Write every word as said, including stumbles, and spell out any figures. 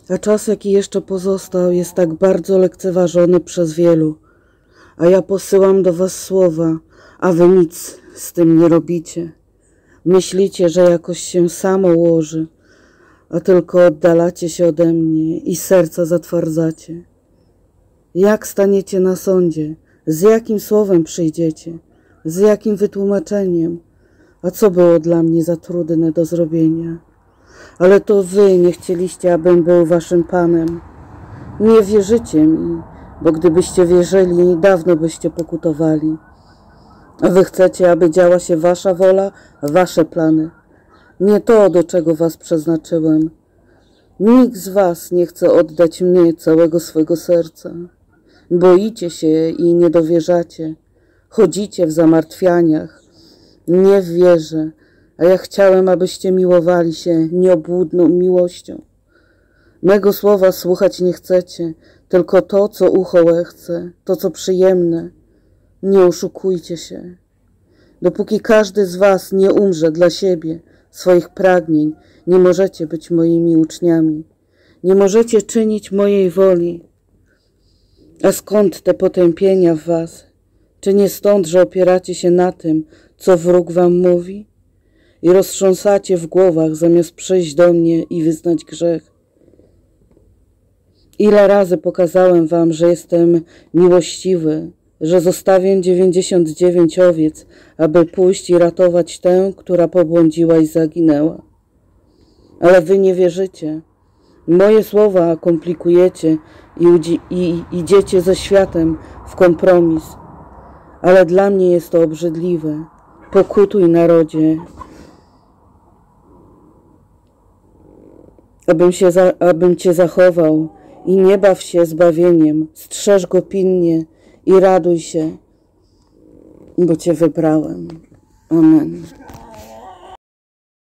A czas, jaki jeszcze pozostał, jest tak bardzo lekceważony przez wielu. A ja posyłam do was słowa, a wy nic z tym nie robicie. Myślicie, że jakoś się samo ułoży, a tylko oddalacie się ode mnie i serca zatwardzacie. Jak staniecie na sądzie? Z jakim słowem przyjdziecie? Z jakim wytłumaczeniem? A co było dla mnie za trudne do zrobienia? Ale to wy nie chcieliście, abym był waszym Panem. Nie wierzycie mi, bo gdybyście wierzyli, dawno byście pokutowali. A wy chcecie, aby działa się wasza wola, wasze plany. Nie to, do czego was przeznaczyłem. Nikt z was nie chce oddać mnie całego swego serca. Boicie się i nie dowierzacie. Chodzicie w zamartwianiach. Nie w wierze, a ja chciałem, abyście miłowali się nieobłudną miłością. Mego słowa słuchać nie chcecie, tylko to, co ucho łechce, to, co przyjemne. Nie oszukujcie się. Dopóki każdy z was nie umrze dla siebie, swoich pragnień, nie możecie być moimi uczniami. Nie możecie czynić mojej woli. A skąd te potępienia w was? Czy nie stąd, że opieracie się na tym, co wróg wam mówi? I roztrząsacie w głowach, zamiast przyjść do mnie i wyznać grzech. Ile razy pokazałem wam, że jestem miłościwy, że zostawię dziewięćdziesiąt dziewięć owiec, aby pójść i ratować tę, która pobłądziła i zaginęła. Ale wy nie wierzycie. Moje słowa komplikujecie i, i idziecie ze światem w kompromis. Ale dla mnie jest to obrzydliwe. Pokutuj, narodzie, abym, się za, abym cię zachował i nie baw się zbawieniem. Strzeż go pilnie i raduj się, bo cię wybrałem. Amen.